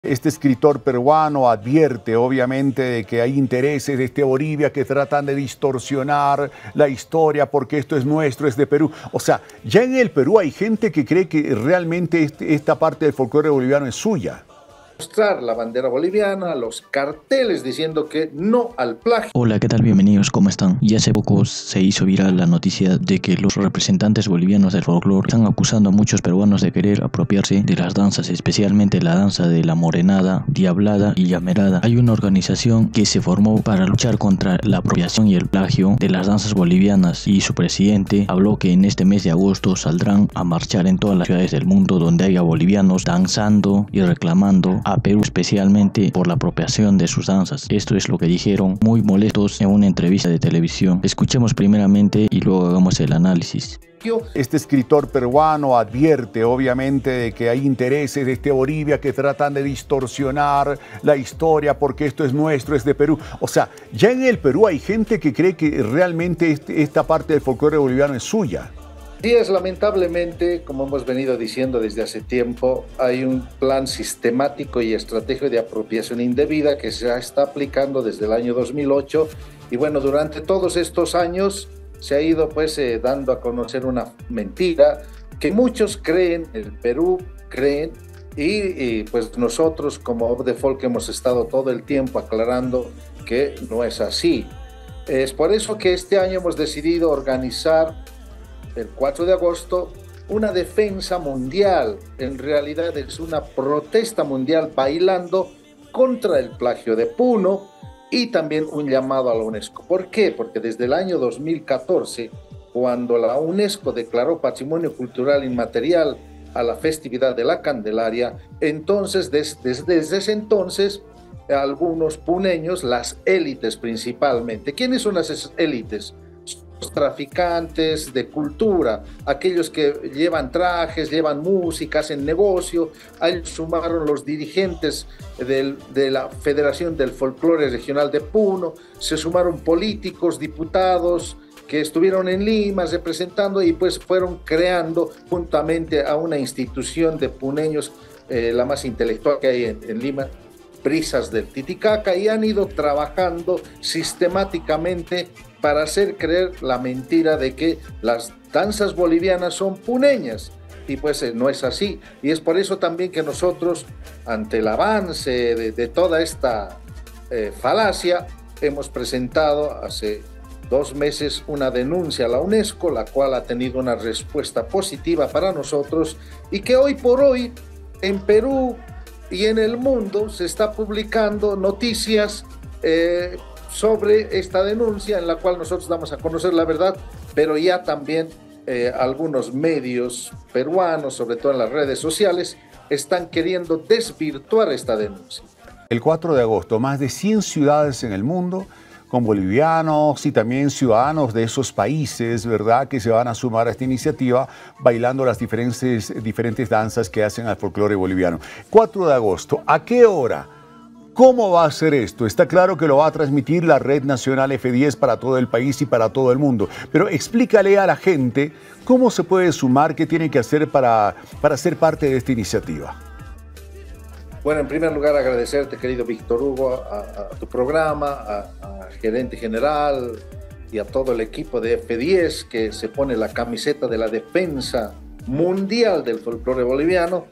Este escritor peruano advierte obviamente de que hay intereses de Bolivia que tratan de distorsionar la historia porque esto es nuestro, es de Perú. O sea, ya en el Perú hay gente que cree que realmente esta parte del folclore boliviano es suya. Mostrar la bandera boliviana, los carteles diciendo que no al plagio. Hola, ¿qué tal? Bienvenidos, ¿cómo están? Y hace poco se hizo viral la noticia de que los representantes bolivianos del folclore están acusando a muchos peruanos de querer apropiarse de las danzas, especialmente la danza de la morenada, diablada y llamerada. Hay una organización que se formó para luchar contra la apropiación y el plagio de las danzas bolivianas, y su presidente habló que en este mes de agosto saldrán a marchar en todas las ciudades del mundo donde haya bolivianos danzando y reclamando a Perú, especialmente por la apropiación de sus danzas. Esto es lo que dijeron, muy molestos, en una entrevista de televisión. Escuchemos primeramente y luego hagamos el análisis. Este escritor peruano advierte obviamente de que hay intereses de Bolivia que tratan de distorsionar la historia porque esto es nuestro, es de Perú. O sea, ya en el Perú hay gente que cree que realmente esta parte del folclore boliviano es suya. Sí, lamentablemente, como hemos venido diciendo desde hace tiempo, hay un plan sistemático y estratégico de apropiación indebida que se está aplicando desde el año 2008, y bueno, durante todos estos años se ha ido dando a conocer una mentira que muchos creen, el Perú creen, y pues nosotros como Op de Folk hemos estado todo el tiempo aclarando que no es así. Es por eso que este año hemos decidido organizar el 4 de agosto una defensa mundial. En realidad es una protesta mundial bailando contra el plagio de Puno, y también un llamado a la UNESCO. ¿Por qué? Porque desde el año 2014, cuando la UNESCO declaró Patrimonio Cultural Inmaterial a la festividad de la Candelaria, entonces desde ese entonces algunos puneños, las élites principalmente. ¿Quiénes son las élites? Los traficantes de cultura, aquellos que llevan trajes, llevan música, hacen negocio. Ahí sumaron los dirigentes de la Federación del Folclore Regional de Puno, se sumaron políticos, diputados que estuvieron en Lima representando, y pues fueron creando juntamente a una institución de puneños, la más intelectual que hay en Lima, Brisas del Titicaca, y han ido trabajando sistemáticamente para hacer creer la mentira de que las danzas bolivianas son puneñas, y pues no es así. Y es por eso también que nosotros, ante el avance de toda esta falacia, hemos presentado hace 2 meses una denuncia a la UNESCO, la cual ha tenido una respuesta positiva para nosotros, y que hoy por hoy en Perú y en el mundo se está publicando noticias sobre esta denuncia, en la cual nosotros damos a conocer la verdad, pero ya también algunos medios peruanos, sobre todo en las redes sociales, están queriendo desvirtuar esta denuncia. El 4 de agosto, más de 100 ciudades en el mundo con bolivianos y también ciudadanos de esos países, ¿verdad?, que se van a sumar a esta iniciativa bailando las diferentes danzas que hacen al folclore boliviano. 4 de agosto, ¿a qué hora? ¿Cómo va a ser esto? Está claro que lo va a transmitir la Red Nacional F10 para todo el país y para todo el mundo, pero explícale a la gente cómo se puede sumar, qué tiene que hacer para ser parte de esta iniciativa. Bueno, en primer lugar agradecerte, querido Víctor Hugo, a tu programa, a gerente general y a todo el equipo de F10 que se pone la camiseta de la defensa mundial del folclore boliviano,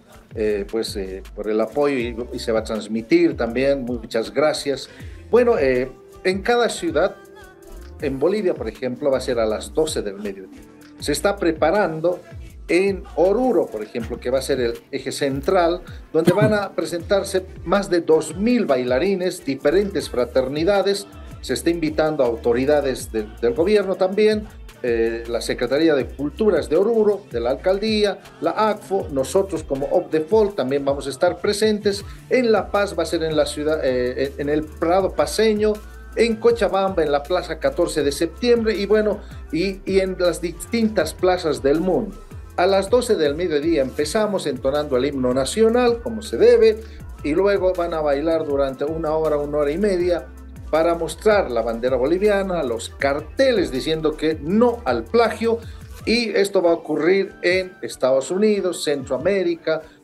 por el apoyo, y se va a transmitir también. Muchas gracias. Bueno, en cada ciudad, en Bolivia, por ejemplo, va a ser a las 12 del mediodía. Se está preparando en Oruro, por ejemplo, que va a ser el eje central, donde van a presentarse más de 2.000 bailarines, diferentes fraternidades. Se está invitando a autoridades del gobierno también, la Secretaría de Culturas de Oruro, de la Alcaldía, la ACFO, nosotros como Op de Folk también vamos a estar presentes. En La Paz va a ser en la ciudad, en el Prado Paceño, en Cochabamba, en la Plaza 14 de septiembre, y en las distintas plazas del mundo. A las 12 del mediodía empezamos entonando el himno nacional, como se debe, y luego van a bailar durante 1 hora y media, para mostrar la bandera boliviana, los carteles diciendo que no al plagio, y esto va a ocurrir en Estados Unidos, Centroamérica,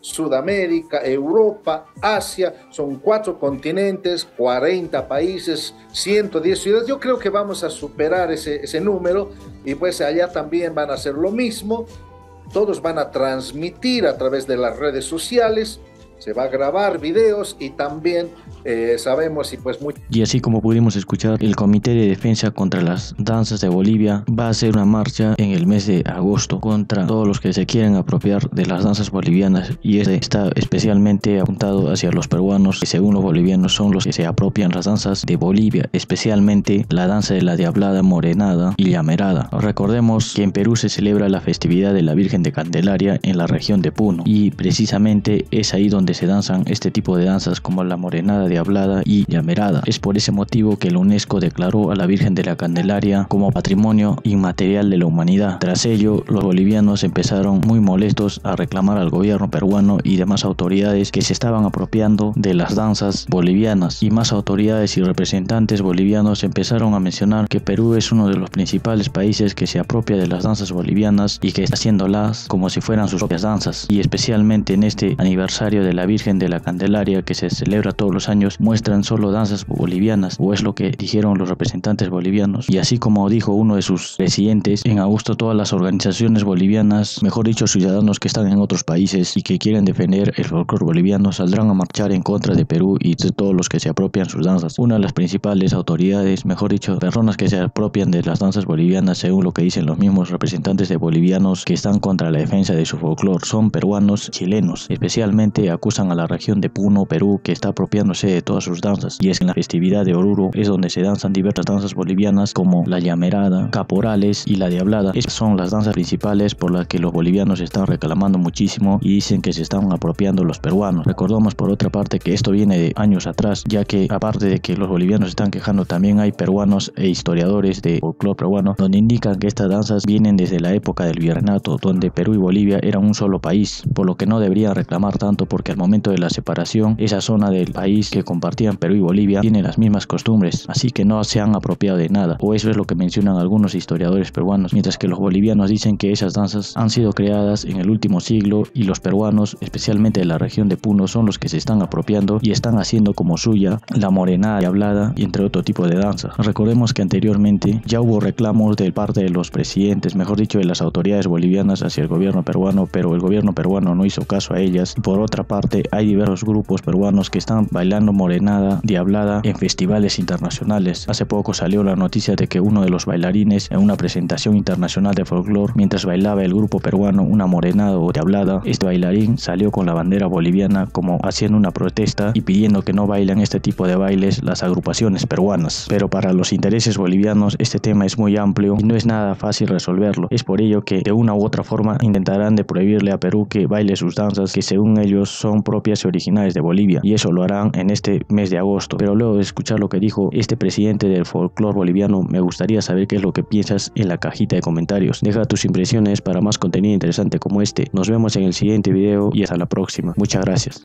Sudamérica, Europa, Asia, son 4 continentes, 40 países, 110 ciudades. Yo creo que vamos a superar ese número y pues allá también van a hacer lo mismo. Todos van a transmitir a través de las redes sociales, se va a grabar videos y también sabemos y pues mucho. Y así como pudimos escuchar, el Comité de Defensa contra las Danzas de Bolivia va a hacer una marcha en el mes de agosto contra todos los que se quieren apropiar de las danzas bolivianas, y este está especialmente apuntado hacia los peruanos, que según los bolivianos son los que se apropian las danzas de Bolivia, especialmente la danza de la Diablada, Morenada y Llamerada. Recordemos que en Perú se celebra la festividad de la Virgen de Candelaria en la región de Puno, y precisamente es ahí donde se danzan este tipo de danzas como la Morenada, Diablada y Llamerada. Es por ese motivo que la UNESCO declaró a la Virgen de la Candelaria como Patrimonio Inmaterial de la Humanidad. Tras ello, los bolivianos empezaron muy molestos a reclamar al gobierno peruano y demás autoridades que se estaban apropiando de las danzas bolivianas, y más autoridades y representantes bolivianos empezaron a mencionar que Perú es uno de los principales países que se apropia de las danzas bolivianas y que está haciéndolas como si fueran sus propias danzas, y especialmente en este aniversario de la Virgen de la Candelaria que se celebra todos los años muestran solo danzas bolivianas, o es lo que dijeron los representantes bolivianos. Y así como dijo uno de sus presidentes, en agosto todas las organizaciones bolivianas, mejor dicho ciudadanos que están en otros países y que quieren defender el folclore boliviano, saldrán a marchar en contra de Perú y de todos los que se apropian sus danzas. Una de las principales autoridades, mejor dicho personas que se apropian de las danzas bolivianas, según lo que dicen los mismos representantes de bolivianos que están contra la defensa de su folclore, son peruanos chilenos. Especialmente acusan a la región de Puno, Perú, que está apropiándose de todas sus danzas, y es que en la festividad de Oruro es donde se danzan diversas danzas bolivianas como la Llamerada, Caporales y la Diablada. Estas son las danzas principales por las que los bolivianos están reclamando muchísimo y dicen que se están apropiando los peruanos. Recordamos por otra parte que esto viene de años atrás, ya que aparte de que los bolivianos están quejando, también hay peruanos e historiadores de folclore peruano donde indican que estas danzas vienen desde la época del virreinato, donde Perú y Bolivia eran un solo país, por lo que no deberían reclamar tanto, porque al momento de la separación esa zona del país que compartían Perú y Bolivia tiene las mismas costumbres, así que no se han apropiado de nada, o eso es lo que mencionan algunos historiadores peruanos, mientras que los bolivianos dicen que esas danzas han sido creadas en el último siglo y los peruanos, especialmente de la región de Puno, son los que se están apropiando y están haciendo como suya la Morenada, Diablada y entre otro tipo de danzas. Recordemos que anteriormente ya hubo reclamos de parte de los presidentes, mejor dicho de las autoridades bolivianas hacia el gobierno peruano, pero el gobierno peruano no hizo caso a ellas, y por otra parte hay diversos grupos peruanos que están bailando Morenada, Diablada en festivales internacionales. Hace poco salió la noticia de que uno de los bailarines en una presentación internacional de folclore, mientras bailaba el grupo peruano una Morenada o Diablada, este bailarín salió con la bandera boliviana como haciendo una protesta y pidiendo que no bailen este tipo de bailes las agrupaciones peruanas. Pero para los intereses bolivianos este tema es muy amplio y no es nada fácil resolverlo. Es por ello que de una u otra forma intentarán de prohibirle a Perú que baile sus danzas que según ellos son propias y originales de Bolivia, y eso lo harán en este mes de agosto. Pero luego de escuchar lo que dijo este presidente del folclore boliviano, me gustaría saber qué es lo que piensas en la cajita de comentarios. Deja tus impresiones para más contenido interesante como este. Nos vemos en el siguiente video y hasta la próxima. Muchas gracias.